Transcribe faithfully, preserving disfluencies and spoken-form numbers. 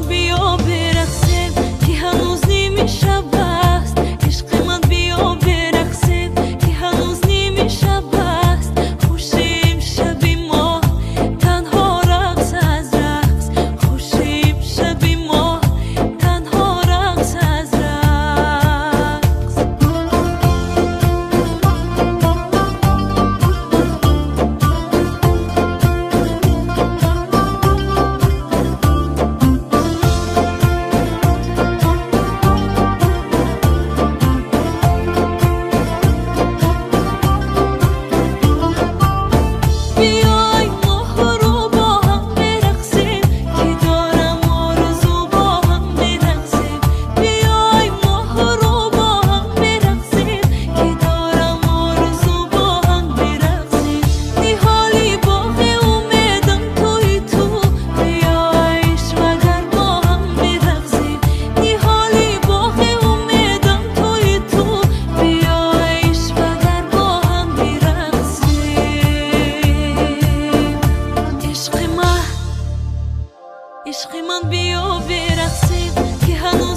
بیا برقصیم که هنوز نیمه شب است. عشق من بیا برقصیم که هنوز نیمه شب است. خوشیم شبی ما تنها رقص از رقص. خوشیم شبی ما تنها رقص از رقص. بیای ما رو با هم برقصیم که دارم آرزو با هم برقصیم. بیای ما رو با هم برقصیم که دارم آرزو با هم برقصیم. نهالی باغ امیدم توی تو بیایش و در با هم برقصیم. نهالی باغ امیدم توی تو بیایش و در با هم برقصیم. عشق من عشق من بیا برقصیم که هنوز